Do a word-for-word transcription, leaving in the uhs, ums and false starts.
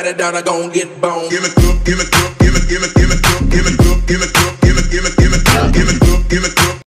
it down, I gon' get bone. Give it, give it, give it, give it, give it, give it, give it, give it, give it.